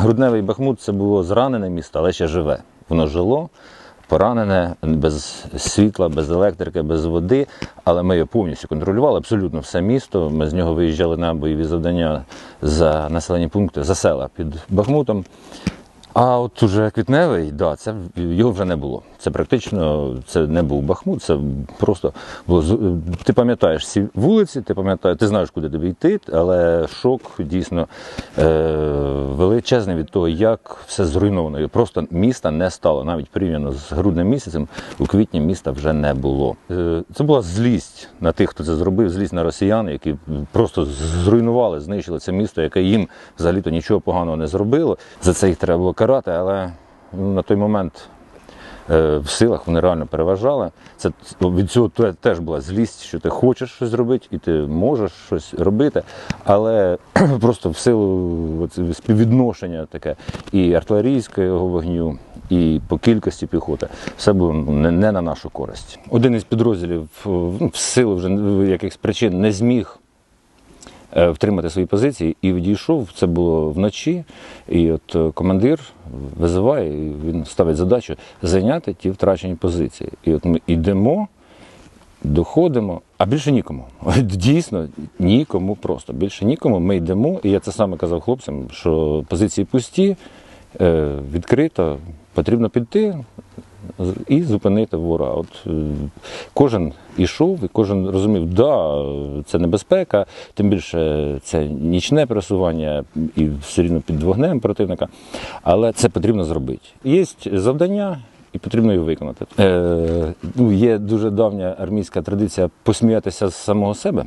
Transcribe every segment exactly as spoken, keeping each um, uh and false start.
Грудневий Бахмут – це було зранене місто, але ще живе. Воно жило, поранене, без світла, без електрики, без води, але ми його повністю контролювали, абсолютно все місто. Ми з нього виїжджали на бойові завдання за населені пункти, за села під Бахмутом. А от уже Квітневий, да, це, його вже не було. Це практично, це не був Бахмут, це просто було, ти пам'ятаєш всі вулиці, ти пам'ятаєш, ти знаєш, куди тобі йти, але шок дійсно е, величезний від того, як все зруйновано. Просто міста не стало, навіть порівняно з грудним місяцем, у квітні міста вже не було. Е, це була злість на тих, хто це зробив, злість на росіян, які просто зруйнували, знищили це місто, яке їм взагалі-то нічого поганого не зробило. За це їх треба було карати, але ну, на той момент е, в силах вони реально переважали. Це, від цього теж була злість, що ти хочеш щось зробити і ти можеш щось робити, але просто в силу співвідношення таке і артилерійського вогню, і по кількості піхоти, все було не, не на нашу користь. Один із підрозділів ну, в силу вже якихось причин не зміг втримати свої позиції і відійшов, це було вночі, і от командир визиває, і він ставить задачу зайняти ті втрачені позиції. І от ми йдемо, доходимо, а більше нікому. Дійсно, нікому просто, більше нікому. Ми йдемо, і я це саме казав хлопцям, що позиції пусті, відкрито, потрібно піти і зупинити ворога. От кожен ішов, і кожен розумів, да, це небезпека, тим більше це нічне пересування і все рівно під вогнем противника, але це потрібно зробити. Є завдання, і потрібно їх виконати. Е, ну, є дуже давня армійська традиція посміятися з самого себе.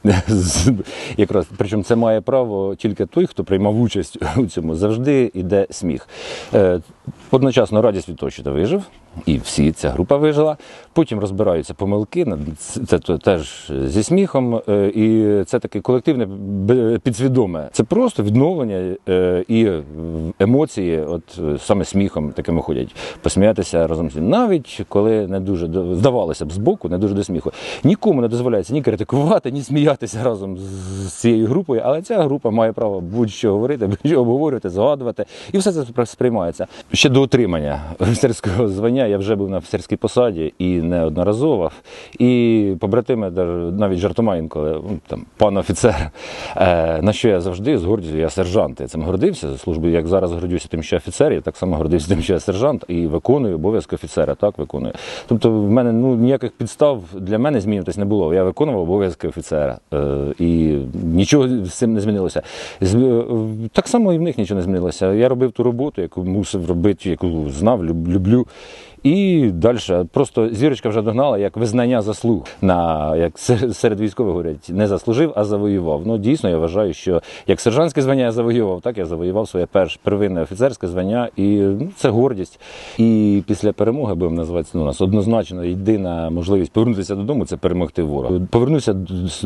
Якраз, причому це має право тільки той, хто приймав участь у цьому. Завжди йде сміх. Е, одночасно радість від того, що ти вижив, і всі, ця група вижила. Потім розбираються помилки, це теж зі сміхом, і це таке колективне, підсвідоме. Це просто відновлення і емоції, от саме сміхом такими ходять. Посміятися разом з ним. Навіть коли не дуже, здавалося б, збоку, не дуже до сміху. Нікому не дозволяється ні критикувати, ні сміятися разом з цією групою, але ця група має право будь-що говорити, будь-що обговорювати, згадувати, і все це сприймається. Ще до отримання офіцерського звання я вже був на офіцерській посаді і неодноразово. І побратими навіть жартома інколи, там, пан офіцер, е, на що я завжди з гордістю, я сержант. Я цим гордився за службу, як зараз гордюся тим, що офіцер, я так само гордився тим, що я сержант, і виконую обов'язки офіцера, так, виконую. Тобто в мене ну, ніяких підстав для мене змінюватись не було. Я виконував обов'язки офіцера, е, і нічого з цим не змінилося. Так само і в них нічого не змінилося. Я робив ту роботу, яку мусив робити, яку знав, люблю. І далі просто зірочка вже догнала, як визнання заслуг. На, як серед військових говорять, не заслужив, а завоював. Ну, дійсно, я вважаю, що як сержантське звання я завоював, так я завоював своє перше первинне офіцерське звання, і ну, це гордість. І після перемоги, будемо називати, ну, у нас однозначно єдина можливість повернутися додому – це перемогти ворога. Повернуся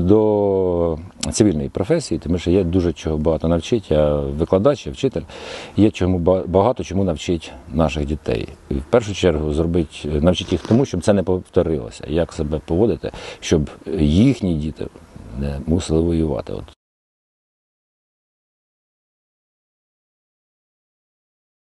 до цивільної професії, тому що є дуже чого багато навчити. Я викладач, я вчитель, є чому багато чому навчити наших дітей. І в першу чергу зробити, навчити їх тому, щоб це не повторилося, як себе поводити, щоб їхні діти не мусили воювати. От